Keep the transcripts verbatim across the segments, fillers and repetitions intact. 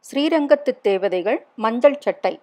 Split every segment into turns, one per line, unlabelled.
ஸ்ரீரங்கத்து தேவதைகள் மஞ்சள் சட்டை.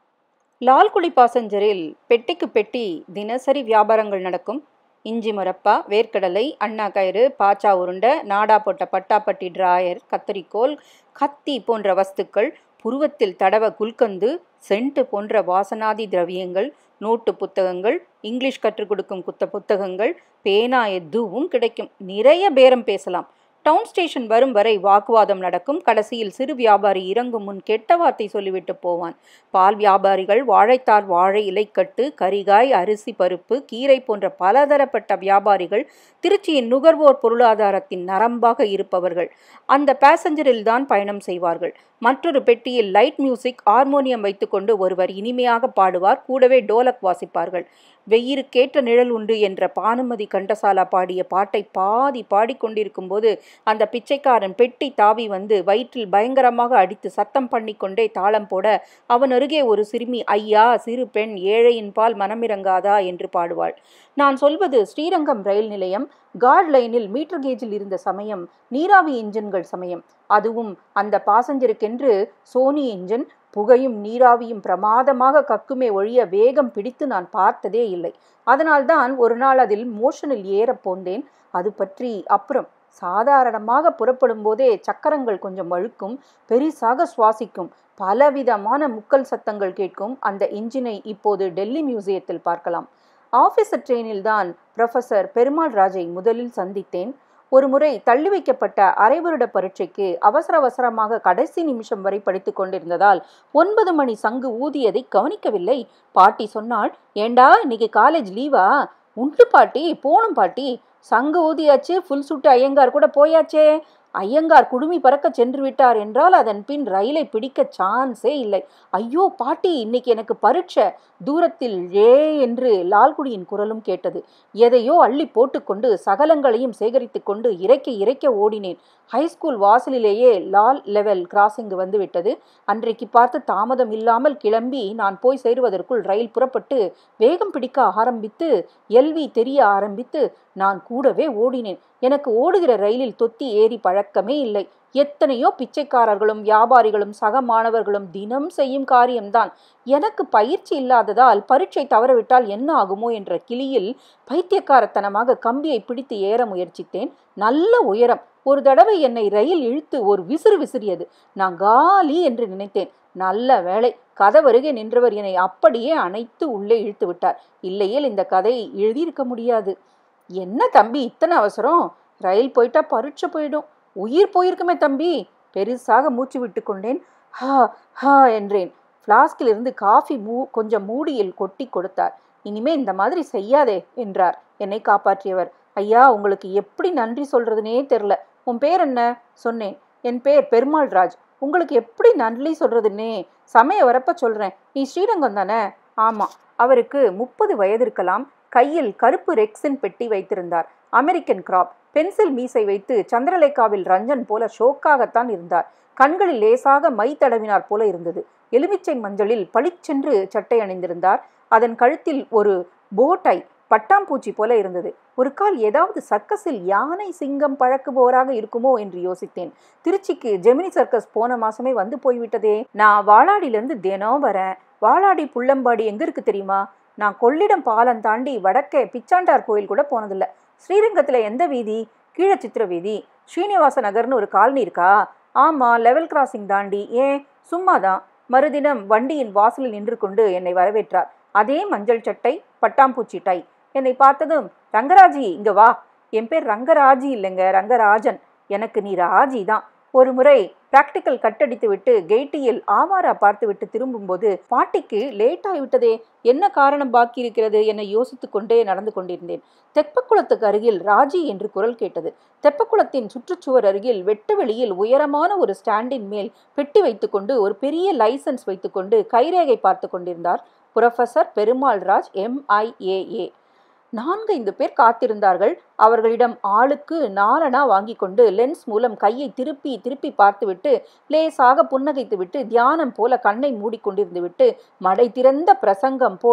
லால்குடி பாசஞ்சரில் பெட்டிக்கு பெட்டி தினசரி வியாபாரங்கள் நடக்கும். இஞ்சி முரப்பா, வேர்க்கடலை, அண்ணா கயிறு, பாச்சா உருண்டை, நாடா போட்ட பட்டாப்பட்டி டிராயர், கத்தரிக்கோல், கத்தி போன்ற வஸ்துக்கள், புருவத்தில் தடவ குல்கந்து, சென்ட் போன்ற வாசனாதி திரவியங்கள், நோட்டு புத்தகங்கள், இங்கிலீஷ் கற்றுக் கொடுக்கும் குத்த புத்தகங்கள், பேனா எதுவும் கிடைக்கும். நிறைய பேரம் பேசலாம். டவுன் ஸ்டேஷன் வரும் வரை வாக்குவாதம் நடக்கும். கடைசியில் சிறு வியாபாரி இறங்கும் முன் கெட்ட வார்த்தை சொல்லிவிட்டு போவான். பால் வியாபாரிகள், வாழைத்தார், வாழை இலைக்கட்டு, கரிகாய், அரிசி, பருப்பு, கீரை போன்ற பலதரப்பட்ட வியாபாரிகள் திருச்சியின் நுகர்வோர் பொருளாதாரத்தின் நரம்பாக இருப்பவர்கள் அந்த பேசஞ்சரில் தான் பயணம் செய்வார்கள். மற்றொரு பெட்டியில் லைட் மியூசிக், ஹார்மோனியம் வைத்துக்கொண்டு ஒருவர் இனிமையாக பாடுவார். கூடவே டோலக் வாசிப்பார்கள். வெயிலுக்கேற்ற நிழல் உண்டு என்ற பானுமதி கண்டசாலா பாடிய பாட்டை பாதி பாடிக்கொண்டிருக்கும் போது அந்த பிச்சைக்காரன் பெட்டி தாவி வந்து வயிற்றில் பயங்கரமாக அடித்து சத்தம் பண்ணி கொண்டே தாளம் போட அவன் அருகே ஒரு சிறுமி, ஐயா சிறு பெண், ஏழையின் பால் மனமிறங்காதா என்று பாடுவாள். நான் சொல்வது ஸ்ரீரங்கம் ரயில் நிலையம். கார்ட் லைனில் மீட்டர் கேஜில் இருந்த சமயம், நீராவி இன்ஜின்கள் சமயம். அதுவும் அந்த பாசஞ்சருக்கென்று சோனி இன்ஜின். புகையும் நீராவியும் பிரமாதமாக கக்குமே ஒழிய வேகம் பிடித்து நான் பார்த்ததே இல்லை. அதனால்தான் ஒரு நாள் அதில் மோஷனில் ஏற போந்தேன். அது பற்றி அப்புறம். சாதாரணமாக புறப்படும் போதே சக்கரங்கள் கொஞ்சம் வழுக்கும், பெரிசாக சுவாசிக்கும், பலவிதமான முக்கல் சத்தங்கள் கேட்கும். அந்த இன்ஜினை இப்போது டெல்லி மியூசியத்தில் பார்க்கலாம். ஆபீசர் ட்ரெயினில் தான் ப்ரொஃபசர் பெருமாள் ராஜை முதலில் சந்தித்தேன். ஒரு முறை தள்ளி வைக்கப்பட்ட அரை வருட பரீட்சைக்கு அவசர அவசரமாக கடைசி நிமிஷம் வரை படித்து கொண்டிருந்ததால் ஒன்பது மணி சங்கு ஊதியதை கவனிக்கவில்லை. பாட்டி சொன்னாள், ஏண்டா இன்னைக்கு காலேஜ் லீவா? உண்டு பாட்டி, போணும் பாட்டி. சங்கு ஊதியாச்சு, ஃபுல் சுட்டு ஐயங்கார் கூட போயாச்சே. ஐயங்கார் குடுமி பறக்க சென்று விட்டார் என்றால் அதன் பின் ரயிலை பிடிக்க சான்ஸே இல்லை. ஐயோ பாட்டி, இன்னைக்கு எனக்கு பரீட்சை. தூரத்தில் ஏ என்று லால்குடியின் குரலும் கேட்டது. எதையோ அள்ளி போட்டுக்கொண்டு சகலங்களையும் சேகரித்து கொண்டு இறைக்க இறைக்க ஓடினேன். ஹைஸ்கூல் வாசலிலேயே லால் லெவல் கிராசிங் வந்து விட்டது. அன்றைக்கு பார்த்து தாமதம் இல்லாமல் கிளம்பி நான் போய் சேருவதற்குள் ரயில் புறப்பட்டு வேகம் பிடிக்க ஆரம்பித்து எல்வி தெரிய ஆரம்பித்து நான் கூடவே ஓடினேன். எனக்கு ஓடுகிற ரயிலில் தொத்தி ஏறி பழக்கமே இல்லை. எத்தனையோ பிச்சைக்காரர்களும் வியாபாரிகளும் சக மாணவர்களும் தினம் செய்யும் காரியம்தான். எனக்கு பயிற்சி இல்லாததால் பரீட்சை தவறவிட்டால் என்ன ஆகுமோ என்ற கிளியில் பைத்தியக்காரத்தனமாக கம்பியை பிடித்து ஏற முயற்சித்தேன். நல்ல உயரம். ஒரு தடவை என்னை ரயில் இழுத்து ஒரு விசிறு விசிறியது. நான் காலி என்று நினைத்தேன். நல்ல வேளை, கதவருகே நின்றவர் என்னை அப்படியே அணைத்து உள்ளே இழுத்து விட்டார். இல்லையேல் இந்த கதையை எழுதியிருக்க முடியாது. என்ன தம்பி இத்தனை அவசரம்? ரயில் போயிட்டா பரீட்சை போயிடும். உயிர் போயிருக்குமே தம்பி. பெருசாக மூச்சு விட்டு கொண்டேன். ஹா ஹா என்றேன். பிளாஸ்கில் இருந்து காஃபி மூ கொஞ்சம் மூடியில் கொட்டி கொடுத்தார். இனிமே இந்த மாதிரி செய்யாதே என்றார் என்னை காப்பாற்றியவர். ஐயா, உங்களுக்கு எப்படி நன்றி சொல்றதுனே தெரில. உன் பேர் என்ன? சொன்னேன். என் பேர் பெருமாள் ராஜ். உங்களுக்கு எப்படி நன்றி சொல்றதுன்னே சமய வரப்ப சொல்றேன். நீ ஸ்ரீரங்கம் தானே? ஆமா. அவருக்கு முப்பது வயது இருக்கலாம். கையில் கருப்பு ரெக்ஸின் பெட்டி வைத்திருந்தார். American graph. பென்சில் மீசை வைத்து சந்திரலேகாவில் ரஞ்சன் போல ஷோக்காகத்தான் இருந்தார். கண்களில் லேசாக மை தடவினார் போல இருந்தது. எலுமிச்சை மஞ்சளில் பளிச்சென்று சட்டை அணிந்திருந்தார். அதன் கழுத்தில் ஒரு போட்டை பட்டாம்பூச்சி போல இருந்தது. ஒரு கால் ஏதாவது சர்க்கஸில் யானை சிங்கம் பழக்குபவராக இருக்குமோ என்று யோசித்தேன். திருச்சிக்கு ஜெமினி சர்க்கஸ் போன மாசமே வந்து போய்விட்டதே. நான் வாளாடியிலிருந்து தினம் வரேன். வாளாடி புள்ளம்பாடி எங்க இருக்கு தெரியுமா? நான் கொள்ளிடம் பாலம் தாண்டி வடக்கே பிச்சாண்டார் கோயில் கூட போனதில்ல. ஸ்ரீரங்கத்தில் எந்த வீதி? கீழ சித்திர வீதி. ஸ்ரீனிவாச நகர்னு ஒரு காலனி இருக்கா? ஆமா, லெவல் கிராசிங் தாண்டி. ஏன்? சும்மாதான். மறுதினம் வண்டியின் வாசலில் நின்று கொண்டு என்னை வரவேற்றார். அதே மஞ்சள் சட்டை, பட்டாம்பூச்சி டை. என்னை பார்த்ததும், ரங்கராஜி இங்க வா. என் பேர் ரங்கராஜி இல்லைங்க, ரங்கராஜன். எனக்கு நீ ராஜி தான். ஒரு முறை பிராக்டிக்கல் கட்டடித்து விட்டு கெய்டியில் ஆவாரா பார்த்து விட்டு திரும்பும்போது பாட்டிக்கு லேட் ஆகிவிட்டதே, என்ன காரணம் பாக்கி இருக்கிறது என யோசித்து கொண்டே நடந்து கொண்டிருந்தேன். தெப்பக்குளத்துக்கு அருகில் ராஜி என்று குரல் கேட்டது. தெப்பக்குளத்தின் சுற்றுச்சுவர் அருகில் வெட்டு வெளியில் உயரமான ஒரு ஸ்டாண்டின் மேல் பெட்டி வைத்துக்கொண்டு ஒரு பெரிய லைசன்ஸ் வைத்துக்கொண்டு கைரேகை பார்த்து கொண்டிருந்தார் professor Perumal Raj, M I A A. நான்கு ஐந்து பேர் காத்திருந்தார்கள். அவர்களிடம் ஆளுக்கு நாலனா வாங்கி கொண்டு லென்ஸ் மூலம் கையை திருப்பி திருப்பி பார்த்துவிட்டு லேசாக புன்னகைத்து விட்டு தியானம் போல கண்ணை மூடிக்கொண்டிருந்து விட்டு மடை திறந்த பிரசங்கம் போல்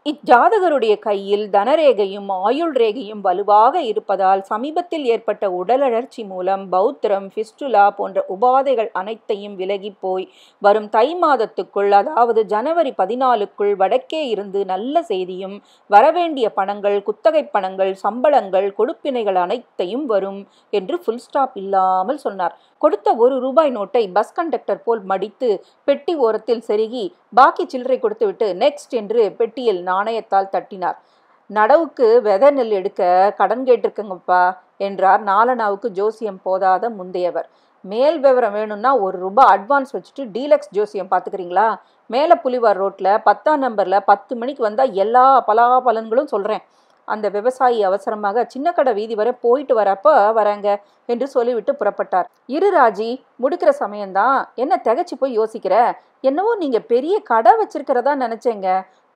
இஜாதகருடைய கையில் தனரேகையும் ஆயுள் ரேகையும் வலுவாக இருப்பதால் சமீபத்தில் ஏற்பட்ட உடலழற்சி மூலம் பௌத்திரம், ஃபிஸ்டுலா போன்ற உபாதைகள் அனைத்தையும் விலகி போய் வரும் தை மாதத்துக்குள், அதாவது ஜனவரி பதினாலுக்குள் வடக்கே இருந்து நல்ல செய்தியும், வரவேண்டிய பணங்கள், குத்தகை பணங்கள், சம்பளங்கள், கொடுப்பினைகள் அனைத்தையும் வரும் என்று ஃபுல் ஸ்டாப் இல்லாமல் சொன்னார். கொடுத்த ஒரு ரூபாய் நோட்டை பஸ் கண்டக்டர் போல் மடித்து பெட்டி ஓரத்தில் செருகி பாக்கி சில்லறை கொடுத்துவிட்டு நெக்ஸ்ட் என்று பெட்டியில் நாணயத்தால் தட்டினார். நடவுக்கு வெதை நெல் எடுக்க கடன் கேட்டிருக்கங்கப்பா என்றார் நாலனாவுக்கு ஜோசியம் போதாத முந்தையவர். மேல் விவரம் வேணும்னா ஒரு ரூபாய் அட்வான்ஸ் வச்சுட்டு டீலக்ஸ் ஜோசியம் பார்த்துக்கிறீங்களா? மேலே புலிவார் ரோட்டில் பத்தாம் நம்பரில் பத்து மணிக்கு வந்தால் எல்லா பலாபலன்களும் சொல்கிறேன். அந்த விவசாயி அவசரமாக சின்ன கடை வீதி வரை போயிட்டு வரப்போ வரேங்க என்று சொல்லிவிட்டு புறப்பட்டார். இரு ராஜி, முடிக்கிற சமயம்தான், என்ன திகச்சு போய் யோசிக்கிற? என்னவோ நீங்கள் பெரிய கடை வச்சிருக்கிறதா நினச்சேங்க.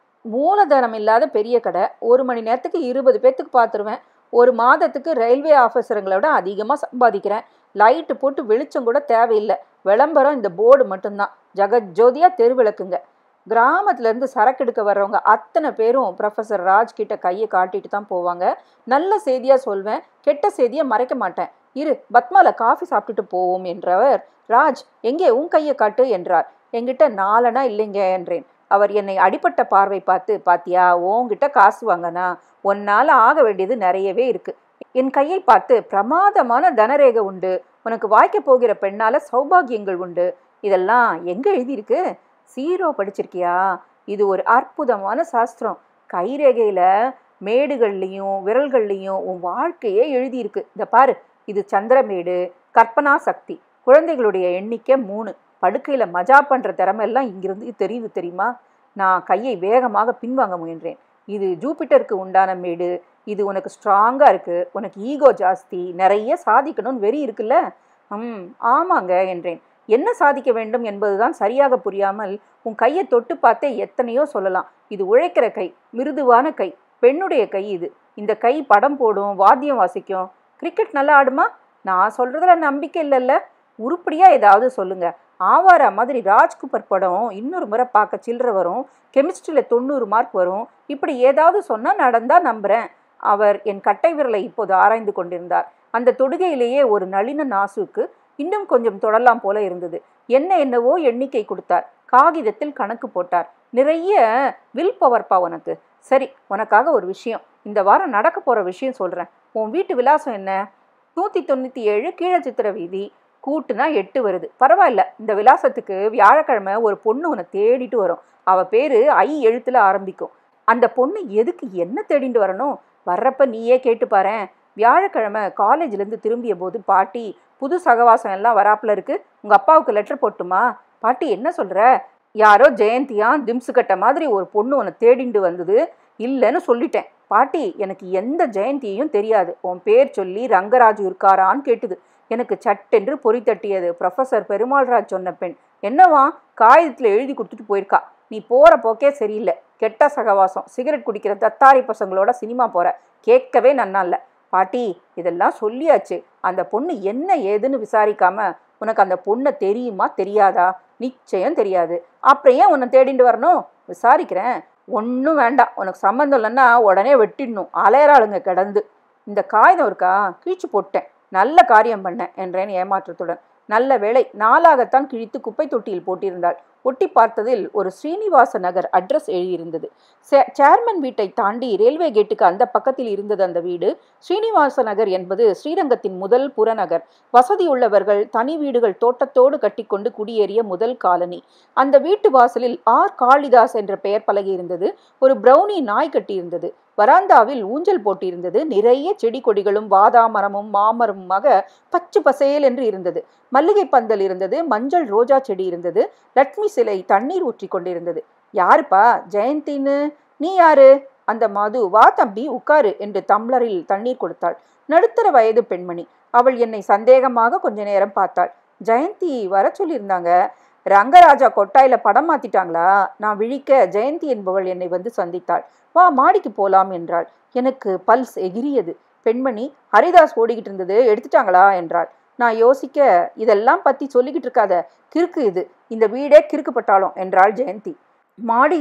மூலதனம் இல்லாத பெரிய கடை, ஒரு மணி நேரத்துக்கு இருபது பேர்த்துக்கு பார்த்துருவேன். ஒரு மாதத்துக்கு ரயில்வே ஆஃபீஸருங்களோட அதிகமாக சம்பாதிக்கிறேன். லைட்டு போட்டு வெளிச்சம் கூட தேவையில்லை. விளம்பரம் இந்த போர்டு மட்டும்தான். ஜெகஜோதியாக தெருவிளக்குங்க. கிராமத்துலேருந்து சரக்கு எடுக்க வர்றவங்க அத்தனை பேரும் ப்ரொஃபஸர் ராஜ் கிட்ட கையை காட்டிட்டு தான் போவாங்க. நல்ல செய்தியாக சொல்வேன், கெட்ட செய்தியை மறைக்க மாட்டேன். இரு, பத்மால காஃபி சாப்பிட்டுட்டு போவோம் என்றவர், ராஜ் எங்கே உன் கையை காட்டு என்றார். என்கிட்ட நாலனா இல்லைங்க என்றேன். அவர் என்னை அடிப்பட்ட பார்வை பார்த்து, பாத்தியா, உன்கிட்ட காசு வாங்கனா ஒன்னால் ஆக வேண்டியது நிறையவே இருக்கு. என் கையை பார்த்து, பிரமாதமான தனரேகை உண்டு, உனக்கு வாய்க்க போகிற பெண்ணால சௌபாகியங்கள் உண்டு. இதெல்லாம் எங்கே எழுதியிருக்கு? சீரோ படிச்சிருக்கியா? இது ஒரு அற்புதமான சாஸ்திரம். கைரேகையில் மேடுகள்லையும் விரல்கள்லையும் உன் வாழ்க்கையே எழுதியிருக்கு. இதை பாரு, இது சந்திரமேடு, கற்பனா சக்தி, குழந்தைகளுடைய எண்ணிக்கை மூணு, படுக்கையில் மஜா பண்ணுற திறமெல்லாம் இங்கிருந்து தெரியுது தெரியுமா? நான் கையை வேகமாக பின்வாங்க முயன்றேன். இது ஜூபிட்டருக்கு உண்டான மேடு. இது உனக்கு ஸ்ட்ராங்காக இருக்குது. உனக்கு ஈகோ ஜாஸ்தி, நிறைய சாதிக்கணும்னு வெறி இருக்குல்ல? ம் ஆமாங்க என்றேன். என்ன சாதிக்க வேண்டும் என்பதுதான் சரியாக புரியாமல் உன் கையை தொட்டு பார்த்தே எத்தனையோ சொல்லலாம். இது உழைக்கிற கை, மிருதுவான கை, பெண்ணுடைய கை இது. இந்த கை படம் போடும், வாத்தியம் வாசிக்கும். கிரிக்கெட் நல்லா ஆடுமா? நான் சொல்கிறதுல நம்பிக்கை இல்லைல்ல. உருப்படியாக ஏதாவது சொல்லுங்க. ஆவாரா மாதிரி ராஜ்குப்பர் படம் இன்னொரு முறை பார்க்க சில்லற வரும். கெமிஸ்ட்ரியில் தொண்ணூறு மார்க் வரும். இப்படி ஏதாவது சொன்னால் நடந்தால் நம்புகிறேன். அவர் என் கட்டை விரலை இப்போது ஆராய்ந்து கொண்டிருந்தார். அந்த தொடுகையிலேயே ஒரு நளின நாசுக்கு இன்னும் கொஞ்சம் தொடலாம் போல இருந்தது. என்ன என்னவோ எண்ணிக்கை கொடுத்தார். காகிதத்தில் கணக்கு போட்டார். நிறைய வில் பவர்ப்பா உனக்கு. சரி, உனக்காக ஒரு விஷயம், இந்த வாரம் நடக்க போகிற விஷயம் சொல்கிறேன். உன் வீட்டு விலாசம் என்ன? நூற்றி தொண்ணூற்றி ஏழு கீழ சித்திர வீதி. கூட்டுனா எட்டு வருது. பரவாயில்ல, இந்த விலாசத்துக்கு வியாழக்கிழமை ஒரு பொண்ணு உன்னை தேடிட்டு வரும். அவள் பேர் ஐ எழுத்தில் ஆரம்பிக்கும். அந்த பொண்ணு எதுக்கு என்ன தேடிட்டு வரணும்? வர்றப்ப நீயே கேட்டு பாரேன். வியாழக்கிழமை காலேஜ்லேருந்து திரும்பிய போது, பாட்டி புது சகவாசம் எல்லாம் வராப்பில் இருக்கு, உங்கள் அப்பாவுக்கு லெட்டர் போட்டுமா? பாட்டி என்ன சொல்கிற? யாரோ ஜெயந்தியா திம்சு கட்ட மாதிரி ஒரு பொண்ணு உன்னை தேடிண்டு வந்தது. இல்லைன்னு சொல்லிட்டேன். பாட்டி, எனக்கு எந்த ஜெயந்தியையும் தெரியாது. உன் பேர் சொல்லி ரங்கராஜு இருக்காரான்னு கேட்டுது. எனக்கு சட்டென்று பொறி தட்டியது. ப்ரொஃபஸர் பெருமாள்ராஜ் சொன்ன பெண். என்னவா? காகிதத்தில் எழுதி கொடுத்துட்டு போயிருக்கா. நீ போகிற போக்கே சரியில்லை. கெட்ட சகவாசம், சிகரெட் குடிக்கிற தத்தாரி பசங்களோட சினிமா போகிற. கேட்கவே நன்னா இல்லை. பாட்டி, இதெல்லாம் சொல்லியாச்சு. அந்த பொண்ணு என்ன ஏதுன்னு விசாரிக்காம உனக்கு அந்த பொண்ணை தெரியுமா தெரியாதா? நிச்சயம் தெரியாது. அப்புறம் ஏன் உன்னை தேடிட்டு வரணும்? விசாரிக்கிறேன். ஒன்றும் வேண்டாம். உனக்கு சம்மந்தம் இல்லைன்னா உடனே வெட்டிடணும். அலையறாளுங்க கிடந்து. இந்த காகிதம் இருக்கா? கீழ்ச்சி போட்டேன். நல்ல காரியம் பண்ணேன் என்றேன் ஏமாற்றத்துடன். நல்ல வேளை, நாளாகத்தான் கிழித்து குப்பை தொட்டியில் போட்டிருந்தாள். ஒட்டி பார்த்ததில் ஒரு ஸ்ரீனிவாச நகர் அட்ரஸ் எழுதியிருந்தது. சேர்மன் வீட்டை தாண்டி ரயில்வே கேட்டுக்கு அந்த பக்கத்தில் இருந்தது அந்த வீடு. ஸ்ரீனிவாச நகர் என்பது ஸ்ரீரங்கத்தின் முதல் புறநகர். வசதி உள்ளவர்கள் தனி வீடுகள் தோட்டத்தோடு கட்டிக்கொண்டு குடியேறிய முதல் காலனி. அந்த வீட்டு வாசலில் ஆர் காளிதாஸ் என்ற பெயர் பலகை இருந்தது. ஒரு பிரௌனி நாய் கட்டியிருந்தது. வராந்தாவில் ஊஞ்சல் போட்டிருந்தது. நிறைய செடி கொடிகளும் வாதாமரமும் மாமரமுமாக பச்சு பசேல் என்று இருந்தது. மல்லிகை பந்தல் இருந்தது. மஞ்சள் ரோஜா செடி இருந்தது. லட்சுமி சிலை தண்ணீர் ஊற்றி கொண்டிருந்தது. யாருப்பா ஜெயந்தின்னு? நீ யாரு? அந்த மது, வா தம்பி உட்காரு என்று தம்ளரில் தண்ணீர் கொடுத்தாள். நடுத்தர வயது பெண்மணி. அவள் என்னை சந்தேகமாக கொஞ்ச நேரம் பார்த்தாள். ஜெயந்தி வர சொல்லியிருந்தாங்க. ரங்கராஜா கொட்டாயில படம் மாத்திட்டாங்களா? நான் விழிக்க ஜெயந்தி என்பவள் என்னை வந்து சந்தித்தாள். வா, மாடிக்கு போலாம் என்றாள். எனக்கு பல்ஸ் எகிரியது. பெண்மணி, ஹரிதாஸ் ஓடிக்கிட்டு இருந்தது, எடுத்துட்டாங்களா என்றாள். நான் யோசிக்க, இதெல்லாம் பத்தி சொல்லிக்கிட்டு இருக்காத, கிறுக்கு இது, இந்த வீடே கிறுக்கு பட்டாலும் என்றாள் ஜெயந்தி. மாடியில்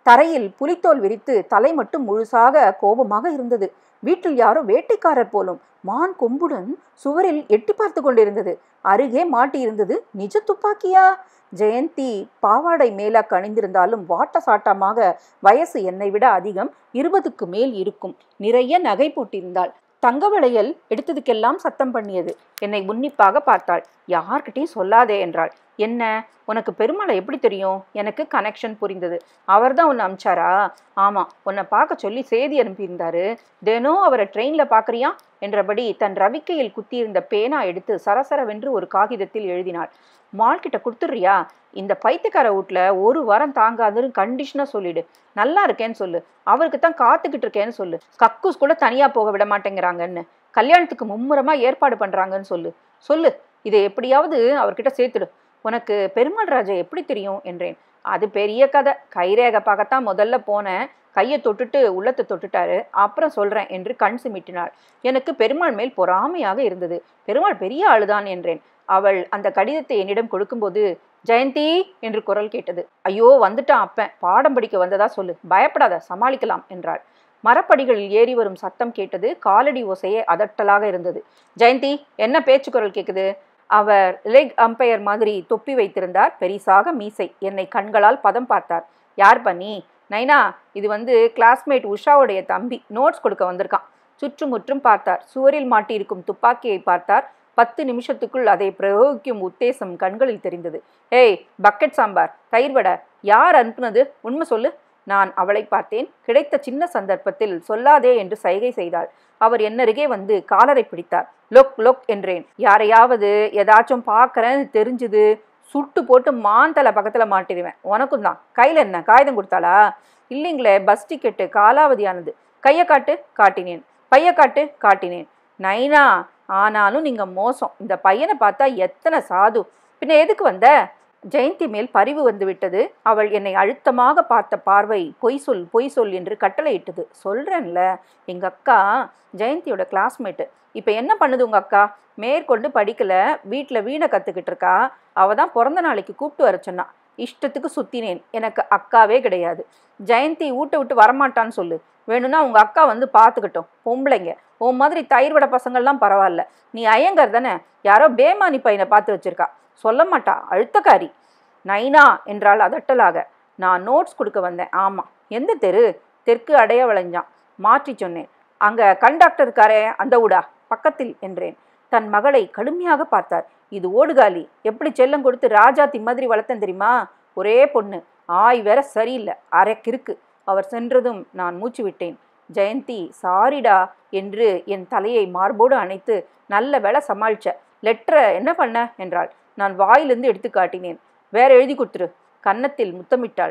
தரையில் புலித்தோல் விரித்து தலை மட்டும் முழுசாக கோபமாக இருந்தது. வீட்டில் யாரோ வேட்டைக்காரர் போலும் மான் கொம்புடன் சுவரில் எட்டி பார்த்து கொண்டிருந்தது. அருகே மாட்டியிருந்தது நிஜ துப்பாக்கியா? ஜெயந்தி பாவாடை மேலாக அணிந்திருந்தாலும் வாட்ட சாட்டமாக வயசு என்னை விட அதிகம், இருபதுக்கு மேல் இருக்கும். நிறைய நகை போட்டிருந்தாள். தங்க வளையல் எடுத்ததுக்கெல்லாம் சத்தம் பண்ணியது. என்னை உன்னிப்பாக பார்த்தாள். யார்கிட்டையும் சொல்லாதே என்றாள். என்ன, உனக்கு பெருமாளை எப்படி தெரியும்? எனக்கு கனெக்ஷன் புரிந்தது. அவர் தான் உன்னை அமிச்சாரா? ஆமாம், உன்னை பார்க்க சொல்லி செய்தி அனுப்பியிருந்தாரு. தினம் அவரை ட்ரெயினில் பார்க்குறியா என்றபடி தன் ரவிக்கையில் குத்தியிருந்த பேனா எடுத்து சரசரவென்று ஒரு காகிதத்தில் எழுதினாள். மால்கிட்ட கொடுத்துட்றியா? இந்த பைத்தியக்கார வீட்டில் ஒரு வாரம் தாங்காதுன்னு கண்டிஷனாக சொல்லிடு. நல்லா இருக்கேன்னு சொல்லு. அவருக்கு தான் காத்துக்கிட்டு இருக்கேன்னு சொல்லு. கக்கூஸ் கூட தனியாக போக விட மாட்டேங்கிறாங்கன்னு, கல்யாணத்துக்கு மும்முரமாக ஏற்பாடு பண்ணுறாங்கன்னு சொல்லு. சொல்லு, இதை எப்படியாவது அவர்கிட்ட சேர்த்துடு. உனக்கு பெருமாள் ராஜா எப்படி தெரியும் என்றேன். அது பெரிய கதை. கைரேகை பார்க்கத்தான் முதல்ல போனேன். கையை தொட்டுட்டு உள்ளத்தை தொட்டுட்டாரு. அப்புறம் சொல்கிறேன் என்று கண் சிமிட்டினாள். எனக்கு பெருமாள் மேல் பொறாமையாக இருந்தது. பெருமாள் பெரிய ஆளுதான் என்றேன். அவள் அந்த கடிதத்தை என்னிடம் கொடுக்கும்போது, ஜெயந்தி என்று குரல் கேட்டது. ஐயோ, வந்துட்டான் அப்பன். பாடம் படிக்க வந்ததா சொல்லு. பயப்படாத, சமாளிக்கலாம் என்றாள். மரப்படிகளில் ஏறி வரும் சத்தம் கேட்டது. காலடி ஓசையே அதட்டலாக இருந்தது. ஜெயந்தி, என்ன பேச்சு குரல் கேட்குது? அவர் லெக் அம்பையர் மாதிரி தொப்பி வைத்திருந்தார். பெரிசாக மீசை. என்னை கண்களால் பதம் பார்த்தார். யார் பண்ணி? நைனா, இது வந்து கிளாஸ்மேட் உஷாவுடைய தம்பி. நோட்ஸ் கொடுக்க வந்திருக்கான். சுற்றுமுற்றும் பார்த்தார். சுவரில் மாட்டியிருக்கும் துப்பாக்கியை பார்த்தார். பத்து நிமிஷத்துக்குள் அதை பிரயோகிக்கும் உத்தேசம் கண்களில் தெரிந்தது. ஏய், பக்கெட் சாம்பார், தயிர் வடை, யார் அனுப்புனது? உண்மை சொல்லு. நான் அவளை பார்த்தேன். கிடைத்த சின்ன சந்தர்ப்பத்தில் சொல்லாதே என்று சைகை செய்தாள். அவர் என்னருகே வந்து காலரை பிடித்தார். லொக் லொக் என்றேன். யாரையாவது ஏதாச்சும் பார்க்கறேன்னு தெரிஞ்சுது, சுட்டு போட்டு மாந்தலை பக்கத்தில் மாட்டிடுவேன். உனக்கும் தான். கையில் என்ன காகிதம் கொடுத்தாளா? இல்லைங்களே, பஸ் டிக்கெட்டு காலாவதியானது. கையை காட்டு. காட்டினேன். பைய காட்டு. காட்டினேன். நைனா, ஆனாலும் நீங்கள் மோசம். இந்த பையனை பார்த்தா எத்தனை சாது. பின்ன எதுக்கு வந்த? ஜெயந்தி மேல் பரிவு வந்து விட்டது. அவள் என்னை அழுத்தமாக பார்த்த பார்வை பொய் சொல் பொய் சொல் என்று கட்டளையிட்டது. சொல்கிறேன்ல, எங்கள் அக்கா ஜெயந்தியோட கிளாஸ்மேட்டு. இப்போ என்ன பண்ணுது உங்கள் அக்கா? மேற்கொண்டு படிக்கலை, வீட்டில் வீணை கற்றுக்கிட்டு இருக்கா. அவள் தான் பிறந்த நாளைக்கு கூப்பிட்டு வர சொன்னா. இஷ்டத்துக்கு சுற்றினேன். எனக்கு அக்காவே கிடையாது. ஜெயந்தி வீட்டை விட்டு வரமாட்டான்னு சொல்லு. வேணும்னா உங்கள் அக்கா வந்து பார்த்துக்கிட்டோம். பொம்பளைங்க உன் மாதிரி தயிர் வடை பசங்கள்லாம் பரவாயில்ல. நீ ஐயங்கர் தானே? யாரோ பேமானி பையனை பார்த்து வச்சிருக்கா. சொல்ல மாட்டா, அழுத்தக்காரி. நைனா என்றால் அதட்டலாக. நான் நோட்ஸ் கொடுக்க வந்தேன். ஆமாம். எந்த தெரு? தெற்கு அடைய வளைஞ்சான். மாற்றி சொன்னேன். அங்கே கண்டக்டர் இருக்காரே, அந்த ஊடா? பக்கத்தில் என்றேன். தன் மகளை கடுமையாக பார்த்தார். இது ஓடுகாலி. எப்படி செல்லம் கொடுத்து ராஜாத்தி மாதிரி வளர்த்தேன் தெரியுமா? ஒரே பொண்ணு. ஆய் வேற சரியில்லை. அரைக்கிருக்கு. அவர் சென்றதும் நான் மூச்சு விட்டேன். ஜெயந்தி, சாரிடா என்று என் தலையை மார்போடு அணைத்து, நல்ல வேலை சமாளிச்ச. லெட்டரை என்ன பண்ண என்றாள். நான் வாயிலிருந்து எடுத்து காட்டினேன். வேற எழுதி கொடுத்துரு. கன்னத்தில் முத்தமிட்டாள்.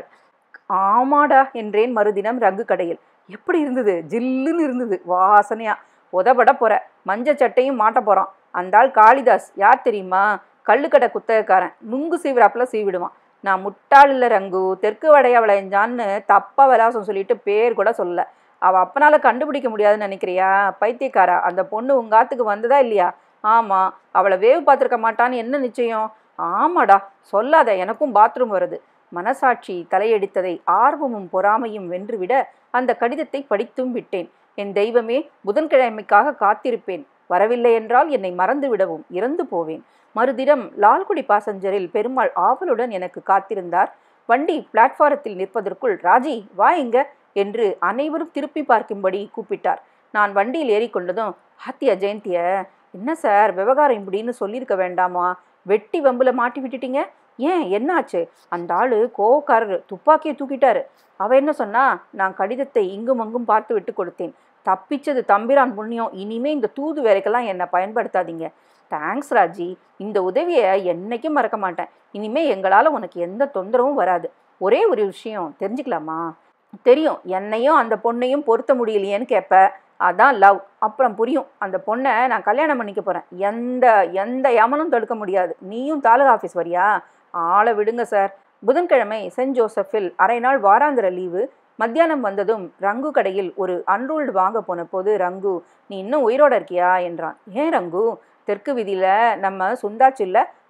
ஆமாடா என்றேன். மறுதினம் ரங்கு கடையில். எப்படி இருந்தது? ஜில்லுன்னு இருந்தது. வாசனையா. உதப்பட போற. மஞ்சள் சட்டையும் மாட்ட போறான். அந்த ஆள் காளிதாஸ். யார் தெரியுமா? கள்ளுக்கடை குத்தகக்காரன். நுங்கு சீவிராப்பில் சீவிடுவான். நான் முட்டாள் இல்லை ரங்கு. தெற்கு வடைய வளைஞ்சான்னு தப்பா விலாசம் சொல்லிட்டு பேர் கூட சொல்லல. அவள் அப்பனால கண்டுபிடிக்க முடியாதுன்னு நினைக்கிறியா? பைத்தியக்காரா. அந்த பொண்ணு உங்காத்துக்கு வந்ததா இல்லையா? ஆமாம். அவளை வேவு பார்த்துருக்க மாட்டான்னு என்ன நிச்சயம்? ஆமாடா, சொல்லாத. எனக்கும் பாத்ரூம் வருது. மனசாட்சி தலையெடுத்ததை ஆர்வமும் பொறாமையும் வென்றுவிட அந்த கடிதத்தை படித்தும் விட்டேன். என் தெய்வமே, புதன்கிழமைக்காக காத்திருப்பேன். வரவில்லை என்றால் என்னை மறந்து விடவும் இறந்து போவேன். மறுதினம் லால்குடி பாசஞ்சரில் பெருமாள் ஆவலுடன் எனக்கு காத்திருந்தார். வண்டி பிளாட்பாரத்தில் நிற்பதற்குள், ராஜி வா இங்க என்று அனைவரும் திருப்பி பார்க்கும்படி கூப்பிட்டார். நான் வண்டியில் ஏறிக்கொண்டதும், ஹாத்தியா ஜெயந்திய? என்ன சார் விவகாரம் இப்படின்னு சொல்லியிருக்க வேண்டாமா? வெட்டி வம்புல மாட்டி விட்டுட்டீங்க. ஏன், என்னாச்சு? அந்த ஆளு கோவக்காரரு, துப்பாக்கியை தூக்கிட்டாரு. அவ என்ன சொன்னா? நான் கடிதத்தை இங்கும் அங்கும் பார்த்து விட்டு கொடுத்தேன். தப்பிச்சது தம்பிரான் புண்ணியம். இனிமே இந்த தூது வேலைக்கெல்லாம் என்னை பயன்படுத்தாதீங்க. தேங்க்ஸ் ராஜி. இந்த உதவியை என்னைக்கும் மறக்க மாட்டேன். இனிமே எங்களால் உனக்கு எந்த தொந்தரவும் வராது. ஒரே ஒரு விஷயம் தெரிஞ்சுக்கலாமா? தெரியும். என்னையும் அந்த பொண்ணையும் பொருத்த முடியலையேன்னு கேட்ப. அதான் லவ். அப்புறம் புரியும். அந்த பொண்ணை நான் கல்யாணம் பண்ணிக்க போகிறேன். எந்த எந்த யமனும் தடுக்க முடியாது. நீயும் தாலுகா ஆஃபீஸ் வரியா? ஆளை விடுங்க சார். புதன்கிழமை சென்ட் ஜோசப்பில் அரை நாள் வாராந்திர லீவு. மத்தியானம் வந்ததும் ரங்கு கடையில் ஒரு அன்ரூல்டு வாங்க போன போது, ரங்கு, நீ இன்னும் உயிரோட இருக்கியா என்றான். ஏன் ரங்கு? தெற்கு வீதியில் நம்ம சுந்தாச்சில்ல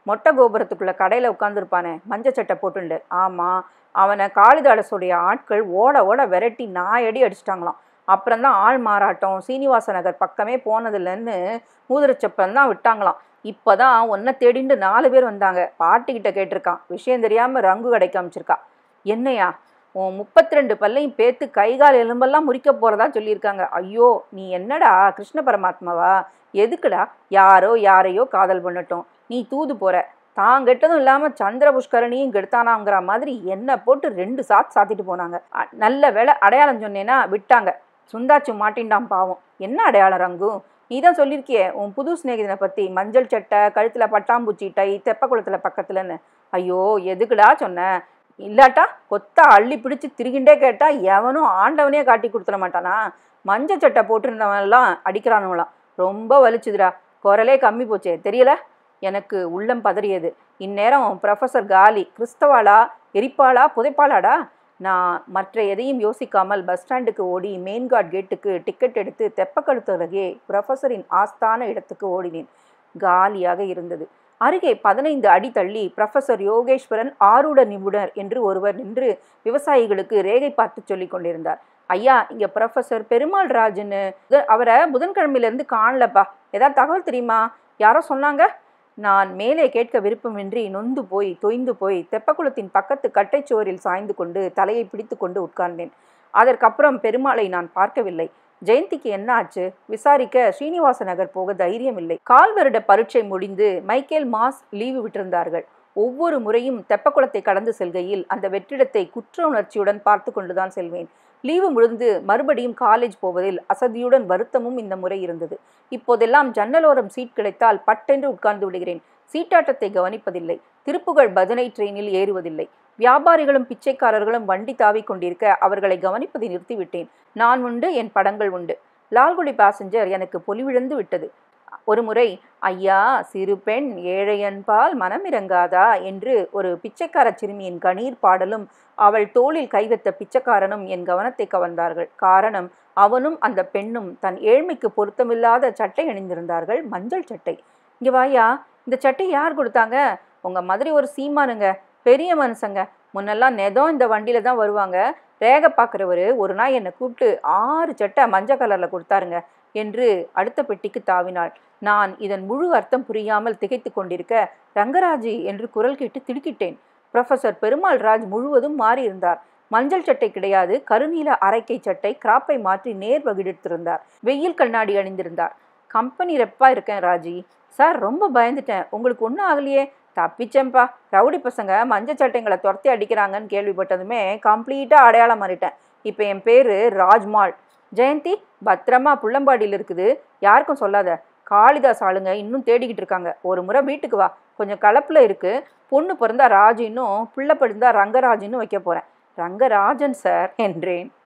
மொட்டை கோபுரத்துக்குள்ள கடையில் உட்காந்துருப்பானே மஞ்சள் சட்டை போட்டுண்டு, ஆமாம், அவனை காளிதாசோடைய ஆட்கள் ஓட ஓட விரட்டி நாயடி அடிச்சிட்டாங்களாம். அப்புறம்தான் ஆள் மாறாட்டம் சீனிவாச நகர் பக்கமே போனதில்லைன்னு மூதுரச்சப்பம் தான் விட்டாங்களாம். இப்போதான் ஒன்றை தேடிண்டு நாலு பேர் வந்தாங்க. பாட்டிக்கிட்ட கேட்டிருக்கான், விஷயம் தெரியாமல் ரங்கு கடைக்கு அமைச்சிருக்கா. என்னையா உன் முப்பத்தி ரெண்டு பல்லையும் பேத்து கைகால் எலும்பெல்லாம் முறிக்க போகிறதா சொல்லியிருக்காங்க. ஐயோ, நீ என்னடா கிருஷ்ண பரமாத்மாவா? எதுக்குடா? யாரோ யாரையோ காதல் பண்ணட்டும், நீ தூது போகிற. தான் கெட்டதும் இல்லாமல் சந்திர புஷ்கரணியும் கெடுத்தானாங்கிற மாதிரி என்னை போட்டு ரெண்டு சாத்து சாத்திட்டு போனாங்க. நல்ல வேலை அடையாளம் சொன்னேன்னா விட்டாங்க. சுந்தாச்சு மாட்டின்டான் பாவம். என்ன அடையாளம் ரங்கு? நீ தான் சொல்லியிருக்கியே உன் புது சிநேகிதனை பற்றி, மஞ்சள் சட்டை, கழுத்தில் பட்டாம்பூச்சி டை, தெப்பக்குளத்தில் பக்கத்துலன்னு. ஐயோ, எதுக்குடா சொன்ன? இல்லாட்டா கொத்தா அள்ளி பிடிச்சி திரிகிண்டே கேட்டால் எவனும் ஆண்டவனே காட்டி கொடுத்துட மாட்டானா? மஞ்சள் சட்டை போட்டிருந்தவன்லாம் அடிக்கிறானுங்களாம். ரொம்ப வலிச்சுதுடா, குரலே கம்மி போச்சே தெரியல. எனக்கு உள்ளம் பதறியது. இந்நேரம் ப்ரொஃபஸர் காலி கிறிஸ்தவாளா எரிப்பாளா புதைப்பாளாடா? நான் மற்ற எதையும் யோசிக்காமல் பஸ் ஸ்டாண்டுக்கு ஓடி மெயின்கார்ட் கேட்டுக்கு டிக்கெட் எடுத்து தெப்பக்கழுத்து அருகே ப்ரொஃபஸரின் ஆஸ்தான இடத்துக்கு ஓடினேன். காலியாக இருந்தது. அருகே பதினைந்து அடி தள்ளி ப்ரொஃபஸர் யோகேஸ்வரன் ஆரூட நிபுணர் என்று ஒருவர் நின்று விவசாயிகளுக்கு ரேகை பார்த்து சொல்லி கொண்டிருந்தார். ஐயா, இங்கே ப்ரொஃபஸர் பெருமாள் ராஜுன்னு, அவரை புதன்கிழமையிலேருந்து காணலப்பா, ஏதாவது தகவல் தெரியுமா? யாரோ சொன்னாங்க. நான் மேலே கேட்க விருப்பமின்றி நொந்து போய் தொய்ந்து போய் தெப்பக்குளத்தின் பக்கத்து கட்டைச்சுவரில் சாய்ந்து கொண்டு தலையை பிடித்து கொண்டு உட்கார்ந்தேன். அதற்கப்புறம் பெருமாளை நான் பார்க்கவில்லை. ஜெயந்திக்கு என்ன ஆச்சு விசாரிக்க ஸ்ரீனிவாச நகர் போக தைரியம் இல்லை. கால் வருட பரீட்சை முடிந்து மைக்கேல் மாஸ் லீவு விட்டிருந்தார்கள். ஒவ்வொரு முறையும் தெப்பக்குளத்தை கடந்து செல்கையில் அந்த வெற்றிடத்தை குற்ற உணர்ச்சியுடன் பார்த்து கொண்டுதான் செல்வேன். லீவு முடிந்து மறுபடியும் காலேஜ் போவதில் அசதியுடன் வருத்தமும் இந்த முறை இருந்தது. இப்போதெல்லாம் ஜன்னலோரம் சீட் கிடைத்தால் பட்டென்று உட்கார்ந்து விடுகிறேன். சீட்டாட்டத்தை கவனிப்பதில்லை. திருப்புகழ் பஜனை ட்ரெயினில் ஏறுவதில்லை. வியாபாரிகளும் பிச்சைக்காரர்களும் வண்டி தாவி கொண்டிருக்க அவர்களை கவனிப்பதை நிறுத்திவிட்டேன். நான் உண்டு, என் படங்கள் உண்டு. லால்குடி பாசஞ்சர் எனக்கு பொலிவிழந்து விட்டது. ஒரு முறை, ஐயா, சிறு பெண் ஏழையன்பால் மனமிறங்காதா என்று ஒரு பிச்சைக்கார சிறுமியின் கணீர் பாடலும் அவள் தோளில் கைவத்த பிச்சைக்காரனும் என் கவனத்தை கவர்ந்தார்கள். காரணம், அவனும் அந்த பெண்ணும் தன் ஏழ்மைக்கு பொருத்தமில்லாத சட்டை அணிந்திருந்தார்கள், மஞ்சள் சட்டை. இங்கே வாயா, இந்த சட்டை யார் கொடுத்தாங்க? உங்க மாதிரி ஒரு சீமானுங்க, பெரிய மனுஷங்க. முன்னெல்லாம் நெதம் இந்த வண்டியில தான் வருவாங்க. ரேகை பார்க்குறவர் ஒரு நாள் என்னை கூப்பிட்டு ஆறு சட்டை மஞ்சள் கலரில் கொடுத்தாருங்க என்று அடுத்த பெட்டிக்கு தாவினாள். நான் இதன் முழு அர்த்தம் புரியாமல் திகைத்து கொண்டிருக்க, ரங்கராஜி என்று குரல் கேட்டு திடுக்கிட்டேன். ப்ரொஃபஸர் பெருமாள் ராஜ் முழுவதும் மாறியிருந்தார். மஞ்சள் சட்டை கிடையாது, கருநீல அரைக்கை சட்டை, கிராப்பை மாற்றி நேர் வகிடெடுத்திருந்தார். வெயில் கண்ணாடி அணிந்திருந்தார். கம்பெனி ரெப்பா இருக்கேன் ராஜி. சார், ரொம்ப பயந்துட்டேன். உங்களுக்கு ஒன்றும் ஆகலையே? தப்பிச்சேன்ப்பா. ரவுடி பசங்க மஞ்சள் சட்டைங்களை துரத்தி அடிக்கிறாங்கன்னு கேள்விப்பட்டதுமே கம்ப்ளீட்டாக அடையாளம் மாறிட்டேன். இப்போ என் பேர் ராஜ்மால். ஜெயந்தி பத்திரமா புள்ளம்பாடியில் இருக்குது, யாருக்கும் சொல்லாத. காளிதாஸ் ஆளுங்க இன்னும் தேடிக்கிட்டு இருக்காங்க. ஒரு முறை வீட்டுக்கு வா, கொஞ்சம் கலப்பில் இருக்குது. பொண்ணு பிறந்தா ராஜின்னும் பிள்ளை பிறந்தா ரங்கராஜின்னு வைக்க போகிறேன். ரங்கராஜன் சார் என்றேன்.